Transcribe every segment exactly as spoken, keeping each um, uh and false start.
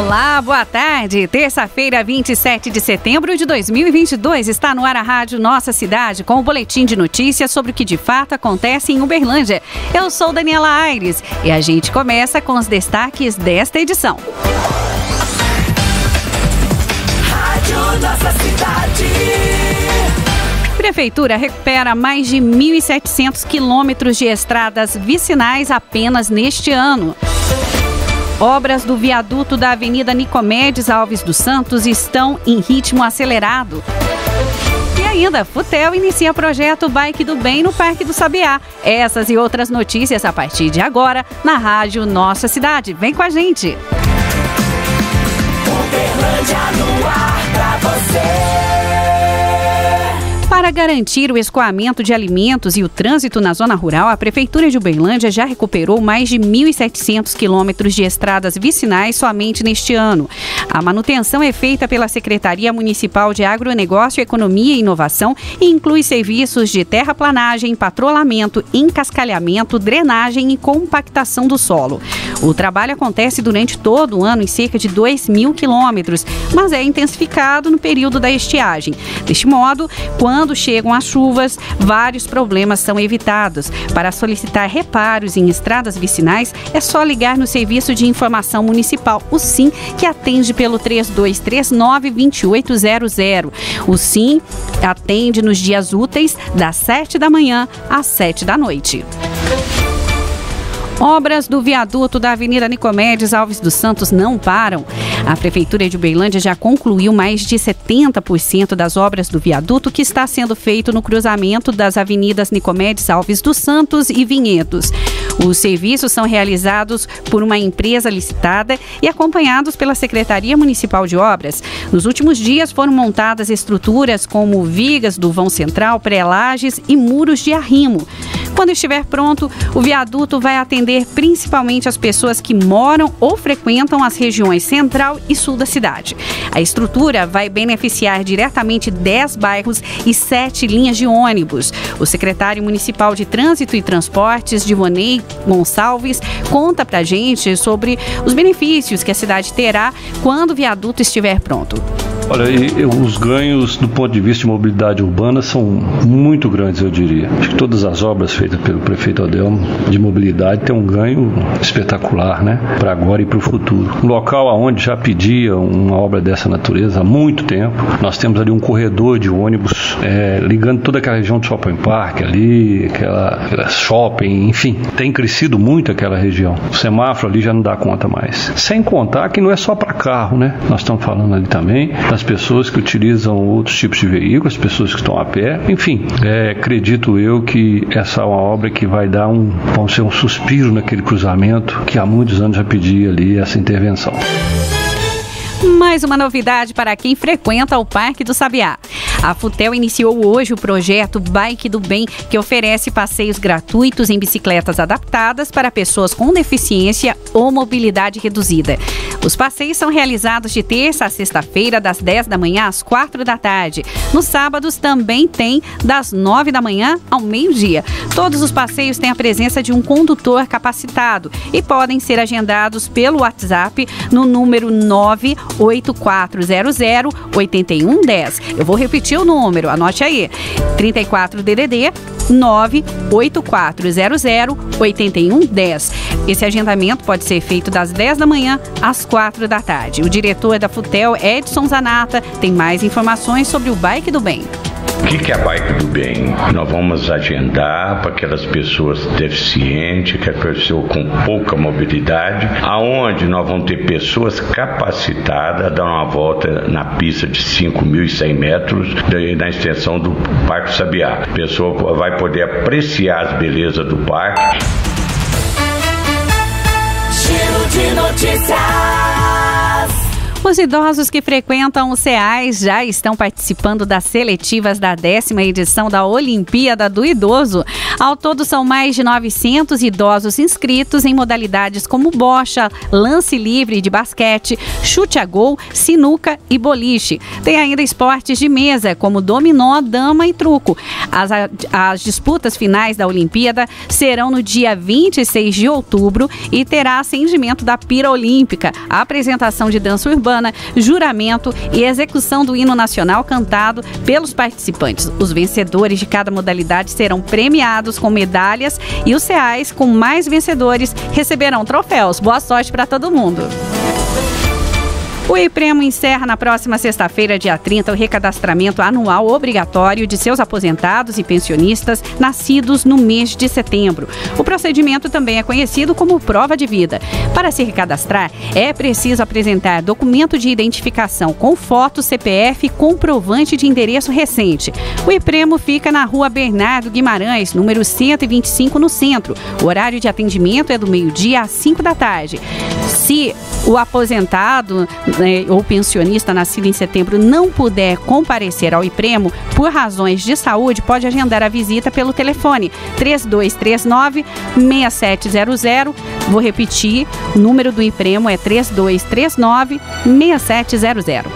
Olá, boa tarde. Terça-feira, vinte e sete de setembro de dois mil e vinte e dois, está no ar a Rádio Nossa Cidade com o boletim de notícias sobre o que de fato acontece em Uberlândia. Eu sou Daniela Aires e a gente começa com os destaques desta edição. Rádio Nossa Cidade. Prefeitura recupera mais de mil e setecentos quilômetros de estradas vicinais apenas neste ano. Obras do viaduto da Avenida Nicomedes Alves dos Santos estão em ritmo acelerado. E ainda, Futel inicia projeto Bike do Bem no Parque do Sabiá. Essas e outras notícias a partir de agora na Rádio Nossa Cidade. Vem com a gente! Uberlândia no ar pra você. Para garantir o escoamento de alimentos e o trânsito na zona rural, a Prefeitura de Uberlândia já recuperou mais de mil e setecentos quilômetros de estradas vicinais somente neste ano. A manutenção é feita pela Secretaria Municipal de Agronegócio, Economia e Inovação e inclui serviços de terraplanagem, patrulhamento, encascalhamento, drenagem e compactação do solo. O trabalho acontece durante todo o ano em cerca de dois mil quilômetros, mas é intensificado no período da estiagem. Deste modo, quando chegam as chuvas, vários problemas são evitados. Para solicitar reparos em estradas vicinais, é só ligar no Serviço de Informação Municipal, o SIM, que atende pelo três dois três nove, dois oito zero zero. O SIM atende nos dias úteis, das sete da manhã às sete da noite. Obras do viaduto da Avenida Nicomedes Alves dos Santos não param. A Prefeitura de Uberlândia já concluiu mais de setenta por cento das obras do viaduto que está sendo feito no cruzamento das avenidas Nicomedes Alves dos Santos e Vinhedos. Os serviços são realizados por uma empresa licitada e acompanhados pela Secretaria Municipal de Obras. Nos últimos dias foram montadas estruturas como vigas do vão central, pré-lajes e muros de arrimo. Quando estiver pronto, o viaduto vai atender principalmente as pessoas que moram ou frequentam as regiões central e sul da cidade. A estrutura vai beneficiar diretamente dez bairros e sete linhas de ônibus. O secretário municipal de Trânsito e Transportes, Divonei Gonçalves, conta pra gente sobre os benefícios que a cidade terá quando o viaduto estiver pronto. Olha, e, os ganhos do ponto de vista de mobilidade urbana são muito grandes, eu diria. Acho que todas as obras feitas pelo prefeito Adelmo de mobilidade têm um ganho espetacular, né? Para agora e para o futuro. Um local onde já pedia uma obra dessa natureza há muito tempo. Nós temos ali um corredor de ônibus é, ligando toda aquela região do Shopping Park ali, aquela, aquela shopping, enfim. Tem crescido muito aquela região. O semáforo ali já não dá conta mais. Sem contar que não é só para carro, né? Nós estamos falando ali também das pessoas que utilizam outros tipos de veículos, as pessoas que estão a pé, enfim, é, acredito eu que essa é uma obra que vai dar um, vamos ser um suspiro naquele cruzamento que há muitos anos já pedia ali essa intervenção. Mais uma novidade para quem frequenta o Parque do Sabiá. A Futel iniciou hoje o projeto Bike do Bem, que oferece passeios gratuitos em bicicletas adaptadas para pessoas com deficiência ou mobilidade reduzida. Os passeios são realizados de terça a sexta-feira, das dez da manhã às quatro da tarde. Nos sábados também tem das nove da manhã ao meio-dia. Todos os passeios têm a presença de um condutor capacitado e podem ser agendados pelo WhatsApp no número nove oito quatro zero zero oito um um zero. Eu vou repetir o número, anote aí, trinta e quatro D D D nove oito quatro zero zero oito um um zero. Esse agendamento pode ser feito das dez da manhã às quatro da tarde. O diretor da Futel, Edson Zanata, tem mais informações sobre o Bike do Bem. O que é a Bike do Bem? Nós vamos agendar para aquelas pessoas deficientes, aquelas pessoas com pouca mobilidade, aonde nós vamos ter pessoas capacitadas a dar uma volta na pista de cinco mil e cem metros na extensão do Parque Sabiá. A pessoa vai poder apreciar as belezas do parque. Giro de notícias. Os idosos que frequentam os C E A S já estão participando das seletivas da décima edição da Olimpíada do Idoso. Ao todo, são mais de novecentos idosos inscritos em modalidades como bocha, lance livre de basquete, chute a gol, sinuca e boliche. Tem ainda esportes de mesa, como dominó, dama e truco. As, as disputas finais da Olimpíada serão no dia vinte e seis de outubro e terá acendimento da pira olímpica, a apresentação de dança urbana, juramento e execução do hino nacional cantado pelos participantes. Os vencedores de cada modalidade serão premiados com medalhas e os C E A S com mais vencedores receberão troféus. Boa sorte para todo mundo! O IPREMO encerra na próxima sexta-feira, dia trinta, o recadastramento anual obrigatório de seus aposentados e pensionistas nascidos no mês de setembro. O procedimento também é conhecido como prova de vida. Para se recadastrar, é preciso apresentar documento de identificação com foto, C P F e comprovante de endereço recente. O IPREMO fica na rua Bernardo Guimarães, número cento e vinte e cinco, no centro. O horário de atendimento é do meio-dia às cinco da tarde. Se o aposentado né, ou pensionista nascido em setembro não puder comparecer ao IPREMO por razões de saúde, pode agendar a visita pelo telefone três dois três nove, seis sete zero zero. Vou repetir, o número do IPREMO é três dois três nove, seis sete zero zero.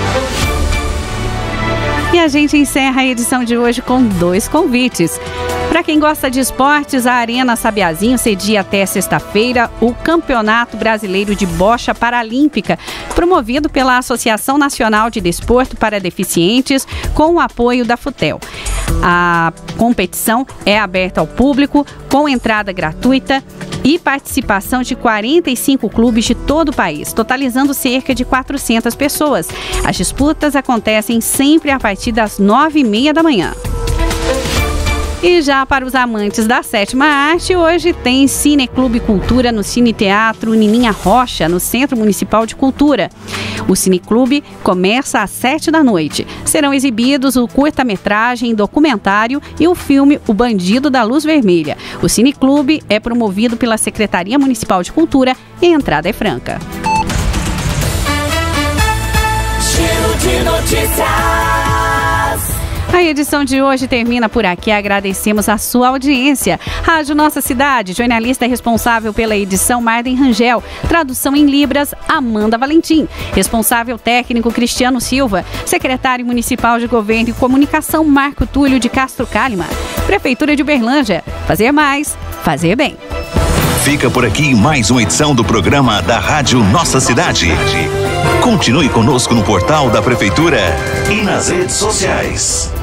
E a gente encerra a edição de hoje com dois convites. Para quem gosta de esportes, a Arena Sabiazinho cedia até sexta-feira o Campeonato Brasileiro de Bocha Paralímpica, promovido pela Associação Nacional de Desporto para Deficientes, com o apoio da FUTEL. A competição é aberta ao público, com entrada gratuita e participação de quarenta e cinco clubes de todo o país, totalizando cerca de quatrocentas pessoas. As disputas acontecem sempre a partir das nove e meia da manhã. E já para os amantes da sétima arte, hoje tem Cineclube Cultura no Cine Teatro Nininha Rocha, no Centro Municipal de Cultura. O Cineclube começa às sete da noite. Serão exibidos o curta-metragem, documentário e o filme O Bandido da Luz Vermelha. O Cineclube é promovido pela Secretaria Municipal de Cultura e a entrada é franca. Giro de notícias. A edição de hoje termina por aqui. Agradecemos a sua audiência. Rádio Nossa Cidade, jornalista responsável pela edição Marden Rangel, tradução em Libras Amanda Valentim, responsável técnico Cristiano Silva, secretário municipal de Governo e Comunicação Marco Túlio de Castro Kalimann, Prefeitura de Uberlândia. Fazer mais, fazer bem. Fica por aqui mais uma edição do programa da Rádio Nossa Cidade. Continue conosco no portal da Prefeitura e nas redes sociais.